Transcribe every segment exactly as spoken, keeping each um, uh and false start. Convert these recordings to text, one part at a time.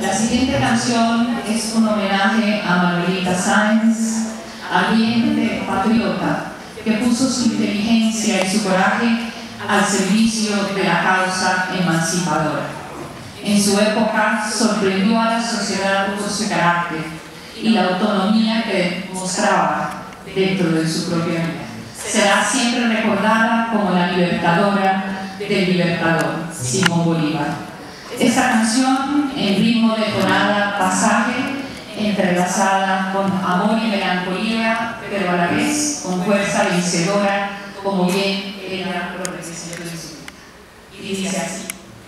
La siguiente canción es un homenaje a Manuelita Sáenz, valiente patriota que puso su inteligencia y su coraje al servicio de la causa emancipadora. En su época sorprendió a la sociedad por su carácter y la autonomía que mostraba dentro de su propia vida. Será siempre recordada como la libertadora del libertador, Simón Bolívar. Esta canción, en ritmo de tonada pasaje, entrelazada con amor y melancolía, pero a la vez con fuerza vencedora, como bien ella lo representó en su vida. Y dice así.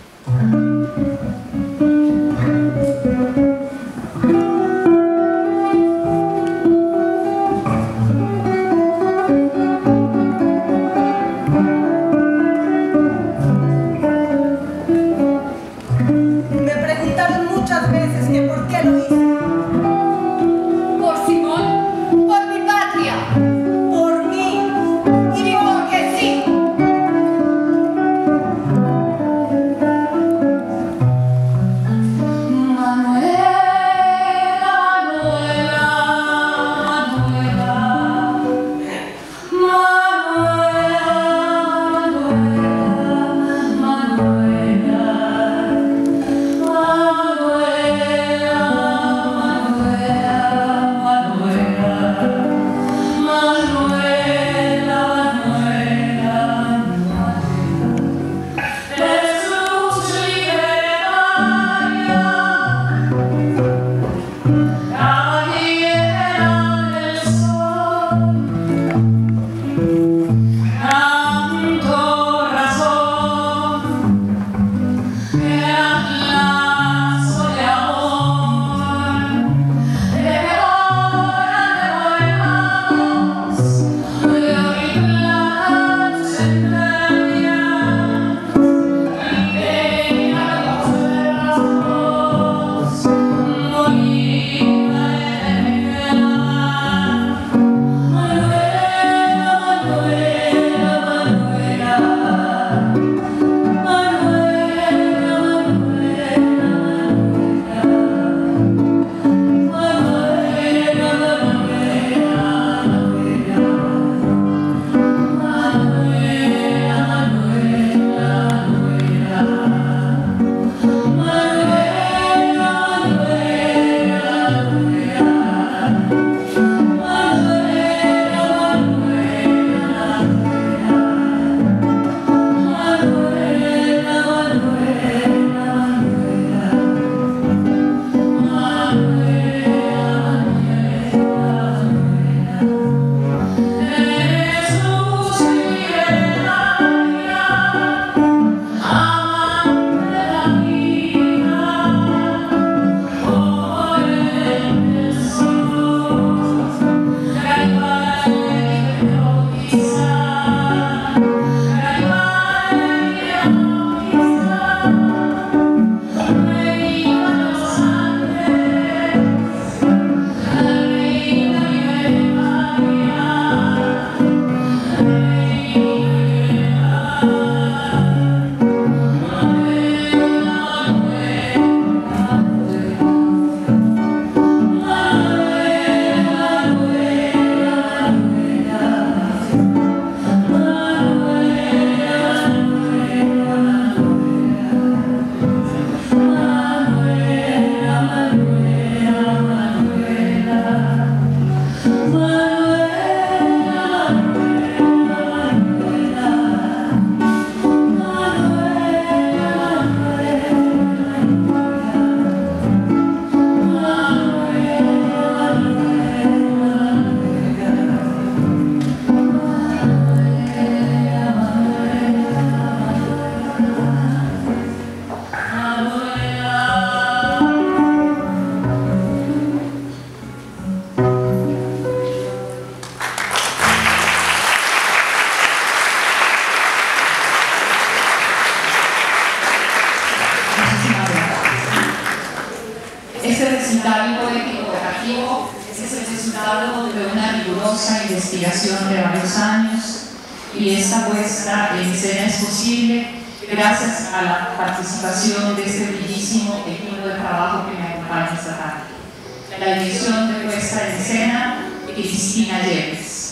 recital poético evocativo es el resultado de una rigurosa investigación de varios años, y esta puesta en escena es posible gracias a la participación de este bellísimo equipo de trabajo que me la dirección de puesta en escena, Cristina Yepes.